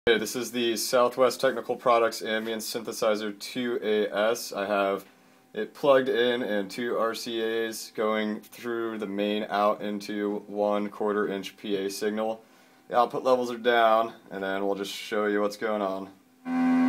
Hey, this is the Southwest Technical Products Ambience Synthesizer 2AS. I have it plugged in and two RCAs going through the main out into 1/4 inch PA signal. The output levels are down, and then we'll just show you what's going on.